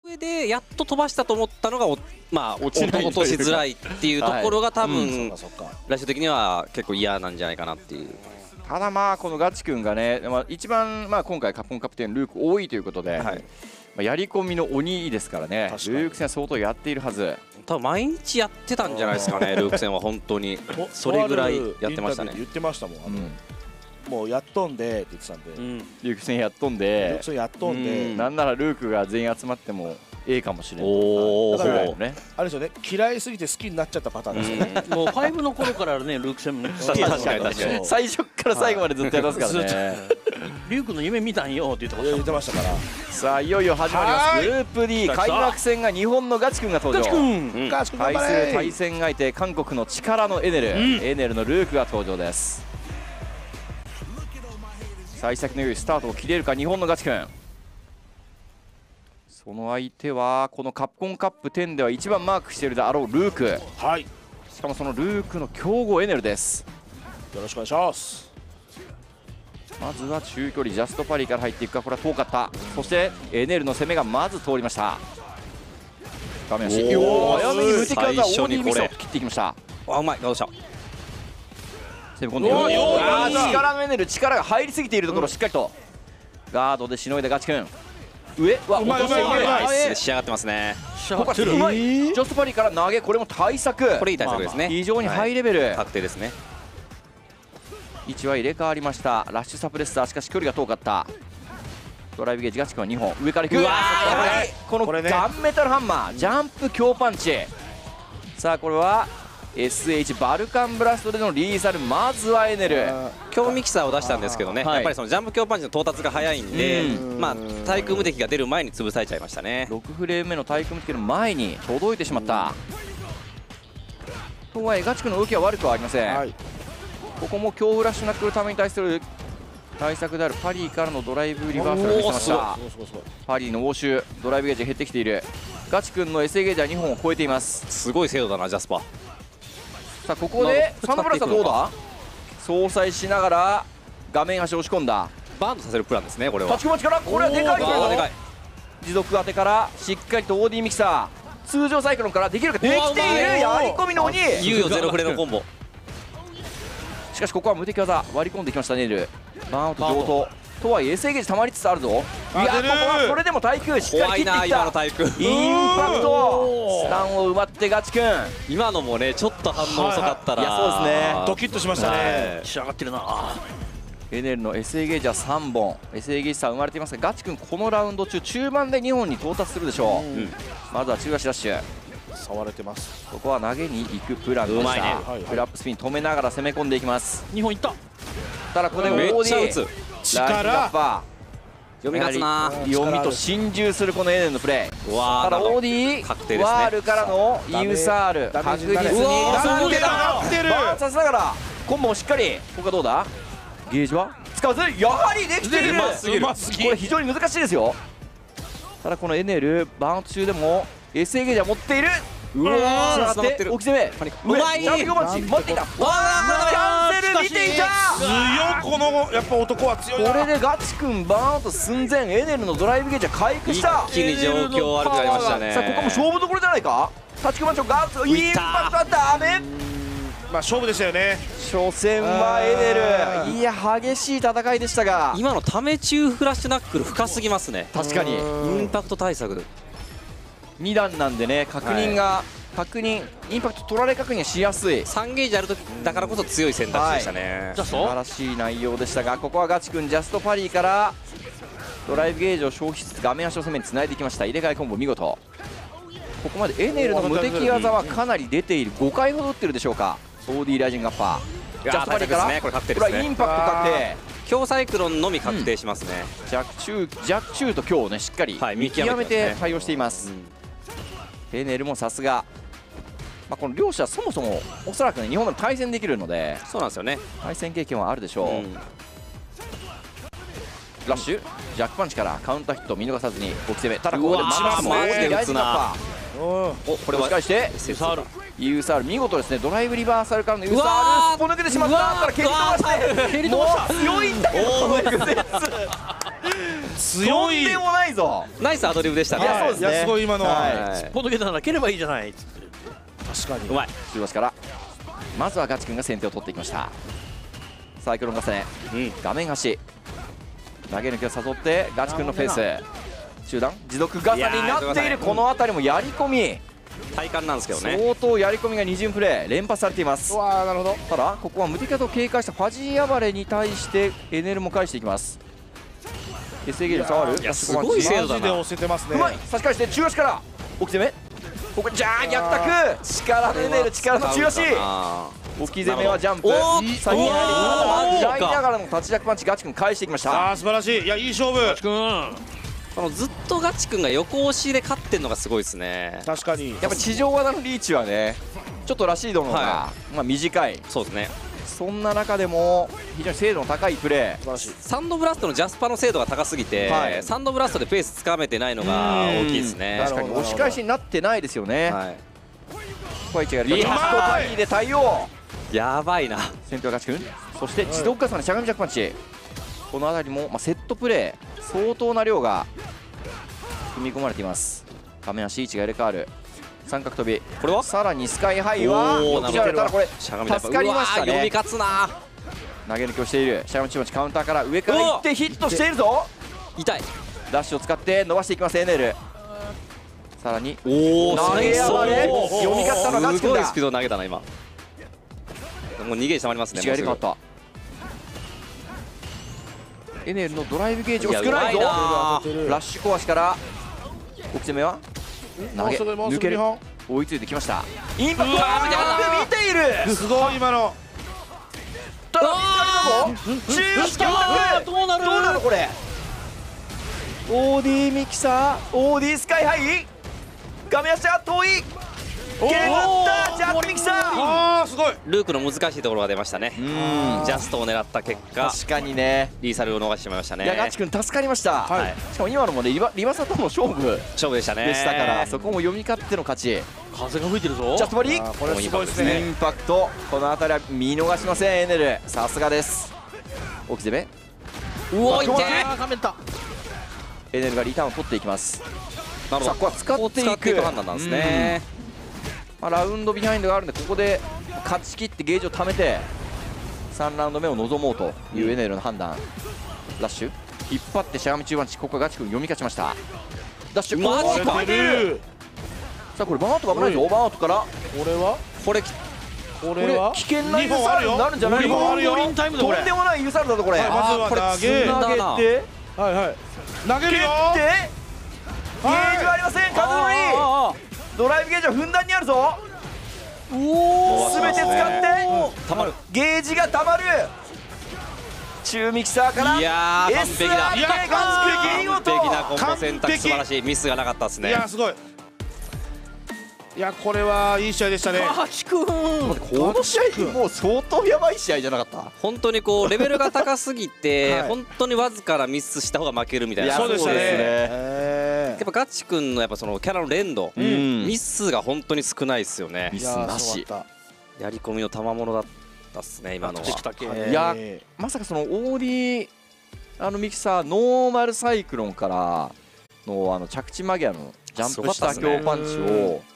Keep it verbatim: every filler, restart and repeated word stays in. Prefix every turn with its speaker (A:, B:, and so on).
A: 上でやっと飛ばしたと思ったのがおまあ落ちない落としづらいっていうところが多分来週的には結構嫌なんじゃないかなっていう。
B: ただまあこのガチ君がね、まあ、一番まあ今回カプコンカップテンルーク多いということで、はい、まあやり込みの鬼ですからね。ルーク戦は相当やっているはず。
A: 多分毎日やってたんじゃないですかねルーク戦は本当にそれぐらいやってましたね。
C: 言ってましたもん。あのもうやっとんでって言ってたんで、うん、
B: ルーク戦やっとんで、
C: ルーク戦やっとんで、
B: んなんならルークが全員集まってもええかもしれない。お
C: だからね、あれですよね、嫌いすぎて好きになっちゃったパターンですよね。
D: もうファイブの頃からね、ルーク戦も
B: 好きだったんですよ。最初から最後までずっとやってますからね。
D: リュウ君の夢見たんよって言ってましたから。
B: さあいよいよ始まります。グループ ディー 開幕戦が日本のガチ君が登場。
D: ガチ君、
B: ガチ君対する対戦相手韓国の力のエネル、エネルのルークが登場です。幸先の良いスタートを切れるか日本のガチ君。その相手はこのカプコンカップテンでは一番マークしているであろうルーク、
C: はい、
B: しかもそのルークの強豪エネルです。
C: よろしくお願いします。
B: まずは中距離ジャストパリから入っていくか。これは遠かった。そしてエネルの攻めがまず通りました。画面足早めに無敵技オーディーミスを切っていきました。
A: あうまいどうした
B: 攻め込んでいる。力のエネル力が入りすぎているところをしっかりとガードでしのいだガチ君。上は落としている。
A: 仕上がってますね。
B: ここはうまい。ジャストパリから投げ、これも対策。
A: これいい対策ですね。
B: 非常にハイレベル。
A: 確定ですね。
B: 位置は入れ替わりました。ラッシュサプレッサー、しかし距離が遠かった。ドライブゲージガチ君はにほん上からいく。うわーこのガンメタルハンマージャンプ強パンチ。さあこれは エスエイチ バルカンブラストでのリーサル。まずはエネル
A: 強ミキサーを出したんですけどね、やっぱりそのジャンプ強パンチの到達が早いんで、まあ対空無敵が出る前に潰されちゃいましたね。
B: ろくフレーム目の対空無敵の前に届いてしまった。とはいえガチ君の動きは悪くはありません。ここも強フラッシュナックルために対する対策であるパリーからのドライブリバーサルを見せました。パリーの応酬、ドライブゲージ減ってきている。ガチ君の エスエー ゲージはにほんを超えています。
A: すごい精度だなジャスパー。
B: さあここでサンドブラスターどうだ。相殺しながら画面端押し込んだ。
A: バーンとさせるプランですねこれは。
B: 立ち込まちからこれはでかいぞ。持続当てからしっかりと オーディー ミキサー通常サイクロンからできるか。できている。やり込みの鬼。
A: 猶予ゼロフレのコンボ。
B: しかしここは無敵技割り込んできましたネイル。バーンアウト上等とはいえ エスエー ゲージ溜まりつつあるぞ。いやここはそれでも対空しっかり切ってきた。インパクトスタンを奪ってガチ君。
A: 今のもねちょっと反応遅かったら、
B: いやそうですね、
C: ドキッとしましたね。
D: 仕上がってるな。
B: エネルの エスエー ゲージはさんぼん エスエー ゲージ差生まれていますが、ガチ君このラウンド中中盤でにほんに到達するでしょう。うん、まずは中足ダッシュ
C: 触れてます。
B: ここは投げに行くプランでした。ね、フラップスピン止めながら攻め込んでいきます。
D: にほんいった。
B: ただここで オーディー
A: めっちゃ打つ
C: 力
A: 読み勝つな。
B: 読みと心中するこのエネルのプレイ。ただ オーディー ワールからのイウサール確実に抜けた。バーンさせながらコンボもしっかり。ここはどうだ。ゲージは使わずやはりできている。これ非常に難しいですよ。ただこのエネルバーン中でも エスエー ゲージは持っている。うわーつながって置き攻めうまい。ジャンプマッチ待っていた。わあキャンセル見ていた。
C: 強いこのやっぱ男は強いな。
B: これでガチ君バーンアウト寸前。エネルのドライブゲージは回復した。
A: 一気に状況悪くなりましたね。
B: さあここも勝負どころじゃないか。立ち組ましょう。ガッツインパクトはダメ。
C: まあ勝負でしたよね。
B: 初戦はエネル。いや激しい戦いでしたが、
A: 今のため中フラッシュナックル深すぎますね。
B: 確かに
A: インパクト対策
B: に段なんでね、確認が、はい、確認インパクト取られ確認しやすい。
A: さんゲージあるとだからこそ強い選択肢でしたね。
B: はい、素晴らしい内容でしたが、ここはガチ君ジャストパリーからドライブゲージを消費しつつ画面足の攻めにつないでいきました。入れ替えコンボ見事。ここまでエネルの無敵技はかなり出ている。ごかいほど打ってるでしょうか。オーディーライジングアッパージャストパリーから、これはインパクト確定。
A: 強サイクロンのみ確定しますね。
B: うん、弱中弱中と強をねしっかり見極めて対応しています。エネルもさすが、まあ、この両者そもそもおそらくね日本でも対戦できるので、
A: そうなんですよね、
B: 対戦経験はあるでしょう。うん、ラッシュジャックパンチからカウンターヒット見逃さずにごき攻め。ただここでまたも大きな打つな。おこれは返してユーサールユーサール見事ですね。ドライブリバーサルからのユーサールすっぽ抜けてしまった。から蹴り飛ばしてもう強いんだけどこのエグゼンス
C: 強い。
B: とんでもないぞ。
A: ナイスアドリブでしたね。
B: いやそうですね。
C: いやすごい今のは。
D: すっぽ抜けたら蹴ればいいじゃないっつって。
C: 確かに。
A: うまい。
B: 中腰からまずはガチ君が先手を取っていきました。サイクロン重ね、うん、画面端投げ抜きを誘ってガチ君のフェース中段持続重ねになっている。この辺りもやり込み
A: 体感なんですけどね。
B: 相当やり込みが二巡プレイ連発されています。
C: うわーなるほど。
B: ただここは無敵化と警戒したファジー暴れに対してエネルも返していきます。決定ゲージ触る。
A: いやすごい精度だな。
C: マジで押せてますね。
B: うまい。差し返して中足から置き攻め。ここじゃあ逆択力のエネル力の中足。置き攻めはジャンプ先に入り食らいながらの立ちジャックパンチガチ君返していきました。
C: ああ素晴らしい。いやいい勝負。ガチ君
A: このずっとガチ君が横押しで勝ってるのがすごいですね。
C: 確かに
B: やっぱ地上技のリーチはねちょっとラシードの方が、はい、まあ短い。
A: そうですね。
B: そんな中でも非常に精度の高いプレー。素晴らしい。
A: サンドブラストのジャスパの精度が高すぎて、はい、サンドブラストでペースつかめてないのが大きいですね。
B: 確かに押し返しになってないですよね。はい、こいつがリハートタイで対応。
A: やばいな。
B: 先手はガチ君。そして持続重ねしゃがみジャックパンチ。この辺りも、まあ、セットプレー相当な量が組み込まれています。画面足位置が入れ替わる三角跳び。これはさらにスカイハイはただこれ助かりましたね。
A: 読み勝つな。
B: 投げ抜きをしているしゃがみちまちカウンターから上からいってヒットしているぞ。
A: 痛い。
B: ダッシュを使って伸ばしていきますエネル。さらに
A: おお
B: 投げ暴れ読み勝ったのがガチ君だ。
A: すごいスピード投げたな今。もう逃げに収まりますね。
B: 違い入れ替わった。エネルのドライブゲージを少ないぞ。ラッシュコアシから置き攻めは投げ抜ける。追いついてきました。インパクト見ている。
C: すごい今の。
B: ただ中足逆択。どうなるどうなるこれ。オーディー ミキサー オーディー スカイハイ画面足が遠い。蹴ったジャックミキサー。
C: ああすごい。
A: ルークの難しいところが出ましたね。ジャストを狙った結果
B: 確かにね
A: リーサルを逃してしまいましたね。
B: いやガチ君助かりました、はい、しかも今のもねリバリバサとの勝負
A: 勝負でしたね。
B: でしたからそこも読み勝っての勝ち。
D: 風が吹いてるぞ。
B: ジャストバリ
C: これすごいですね。
B: インパクトこの辺りは見逃しません。エネルさすがです。置き攻め
A: うおいって
B: エネルがリターンを取っていきます。
A: なるほど。
B: さあここは使っていく
A: 判断なんですね。
B: まあ、ラウンドビハインドがあるんでここで勝ち切ってゲージを貯めてさんラウンド目を望もうというエネルの判断。ラッシュ引っ張ってしゃがみ中盤地。ここはガチ君読み勝ちました。ダッシュ
A: マジか。
B: さあこれバーンアウトが危ないぞ。バーンアウトから
C: これは
A: これ
C: これは
B: 危険なユーサールになるんじゃないの。とんでもないユーサールだぞこれ。
C: まずは投げ
B: 投げて
C: はいはい投げるよ。
B: 蹴ってゲージはありません。カズノリドライブゲージはふんだんにあるぞ。おお全て使って
A: たまる
B: ゲージがたまる。中ミキサーから
A: いやー完璧だ。
B: エスアールケー ガチ君
A: 完璧なコンボ選択素晴らしい。ミスがなかったですね。
C: いやすごい。いやこれはいい試合でしたね。
D: ガチ君
B: この試合もう相当やばい試合じゃなかった。
A: 本当にこうレベルが高すぎて、はい、本当にわずかなミスした方が負けるみたいな。
C: そうでしたね。
A: やっぱガチ君のやっぱそのキャラの連動、うん、ミスが本当に少ないですよね。
B: ミスなし。
A: やり込みの賜物だったっすね今のは。
B: いやまさかそのオーディーあのミキサーノーマルサイクロンからのあの着地間際のジャンプした強パンチを